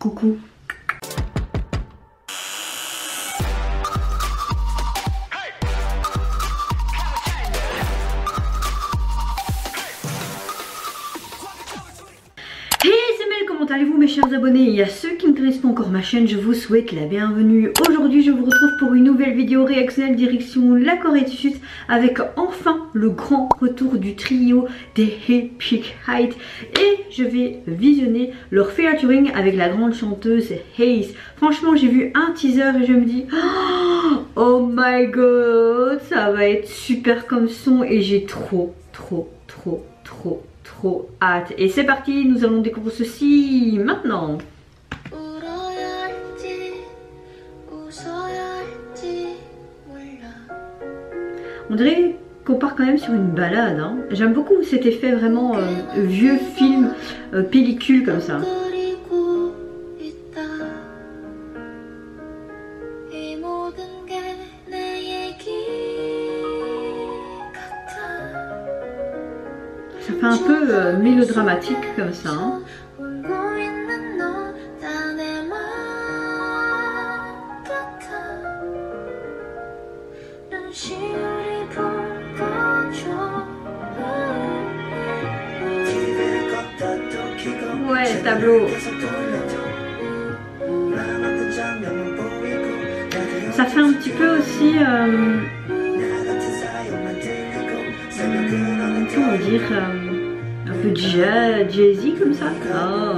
Coucou. Comment allez-vous mes chers abonnés? Et à ceux qui ne connaissent pas encore ma chaîne, je vous souhaite la bienvenue. Aujourd'hui je vous retrouve pour une nouvelle vidéo réactionnelle direction la Corée du Sud, avec enfin le grand retour du trio des Epic Heights. Et je vais visionner leur featuring avec la grande chanteuse Haze. Franchement j'ai vu un teaser et je me dis oh my god, ça va être super comme son et j'ai trop hâte. Et c'est parti, nous allons découvrir ceci maintenant. On dirait qu'on part quand même sur une balade, hein. J'aime beaucoup cet effet vraiment vieux film, pellicule comme ça. Ça fait un peu mélodramatique comme ça, hein. Ouais, tableau. Ça fait un petit peu aussi comment dire, un peu jazzy comme ça. Oh.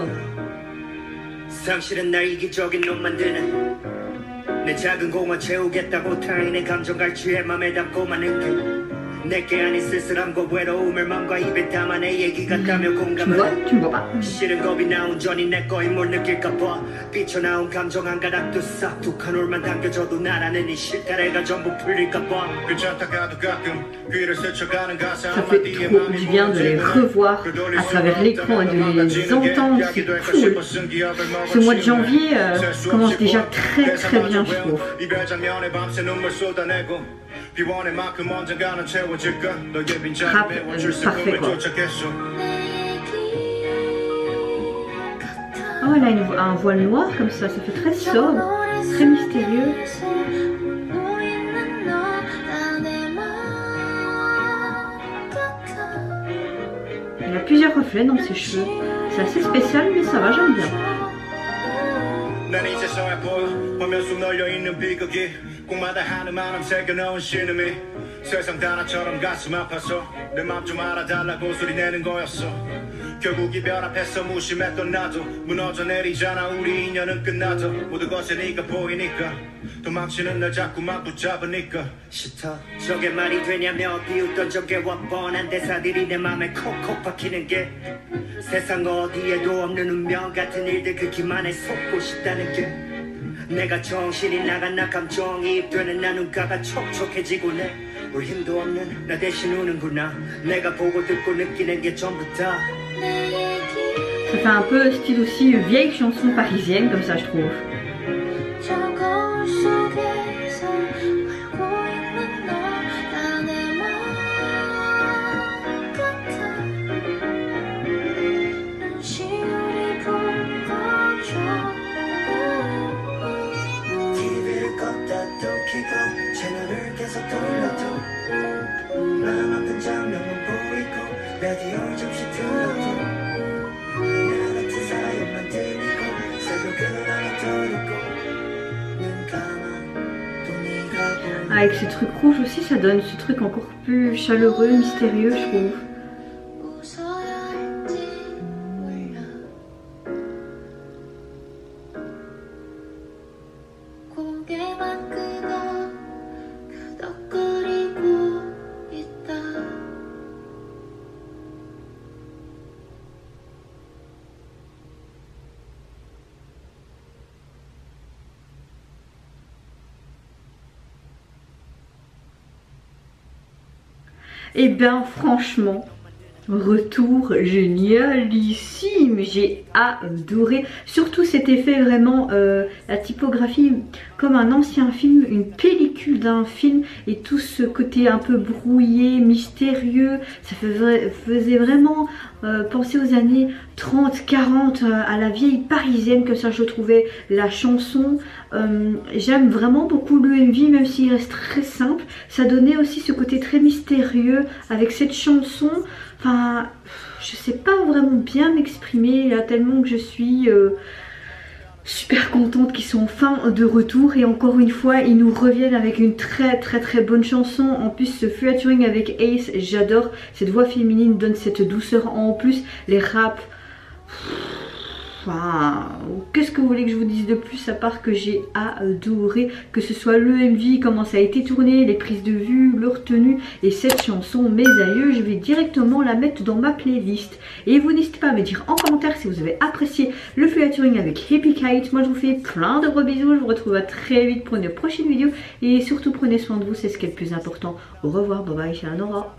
Tu me vois pas. Ça fait trop du bien de les revoir à travers l'écran et de les entendre, c'est cool. Ce mois de janvier commence déjà très bien, je trouve. Rap parfait quoi. Oh elle a un voile noir comme ça fait très sobre, très mystérieux. Il a plusieurs reflets dans ses cheveux. C'est assez spécial mais ça va, j'aime bien. 꿈마다 하늘만한 새겨놓은 신음이 세상 다 나처럼 가슴 아파서 내 맘 좀 알아달라고 소리내는 거였어. 결국 이별 앞에서 무심했던 나도 무너져 내리잖아. 우리 인연은 끝나도 모든 것에 네가 보이니까 도망치는 날 자꾸만 붙잡으니까 싫다. 저게 말이 되냐며 비웃던 저게 뻔한 대사들이 내 맘에 콕콕 박히는 게 세상 어디에도 없는 운명 같은 일들 그 기만에 속고 싶다는 게 내가 정신이 나간 나 감정이입되는 나 눈가가 촉촉해지고 내 울 힘도 없는 나 대신 우는구나. 내가 보고 듣고 느끼는 게 전부 다. Ça fait un peu style aussi vieille chanson parisienne comme ça je trouve. Avec ces trucs rouges aussi, ça donne ce truc encore plus chaleureux, mystérieux, je trouve. Et bien franchement, retour génialissime, j'ai adoré, surtout cet effet vraiment, la typographie comme un ancien film, une pellicule pellicule d'un film et tout ce côté un peu brouillé, mystérieux, ça faisait vraiment penser aux années 30, 40, à la vieille parisienne, que ça je trouvais. La chanson, j'aime vraiment beaucoup le MV, même s'il reste très simple. Ça donnait aussi ce côté très mystérieux avec cette chanson. Enfin, je sais pas vraiment bien m'exprimer là, tellement que je suis super contente qu'ils sont enfin de retour. Et encore une fois, ils nous reviennent avec une très bonne chanson. En plus, ce featuring avec Ace, j'adore. Cette voix féminine donne cette douceur en plus. Les raps, enfin, qu'est-ce que vous voulez que je vous dise de plus à part que j'ai adoré, que ce soit le MV, comment ça a été tourné, les prises de vue, leur tenue et cette chanson Mes Aïeux. Je vais directement la mettre dans ma playlist. Et vous n'hésitez pas à me dire en commentaire si vous avez apprécié le featuring avec Happy Kite. Moi je vous fais plein de gros bisous, je vous retrouve à très vite pour une prochaine vidéo et surtout prenez soin de vous, c'est ce qui est le plus important. Au revoir, bye bye, c'est Nora.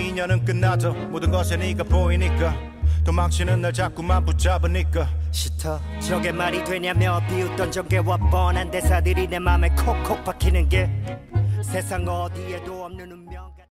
도망치는 날 자꾸만 붙잡으니까 싫어 저게 말이 되냐며 비웃던 전개와 뻔한 대사들이 내 맘에 콕콕 박히는 게 세상 어디에도 없는 운명